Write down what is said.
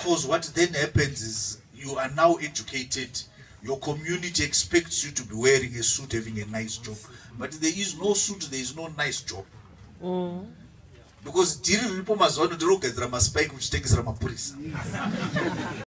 course, what then happens is you are now educated. Your community expects you to be wearing a suit, having a nice job. But there is no suit, there is no nice job. Because diri ripo mazwano diri kugadzira maspike uchitengesera mapurisa.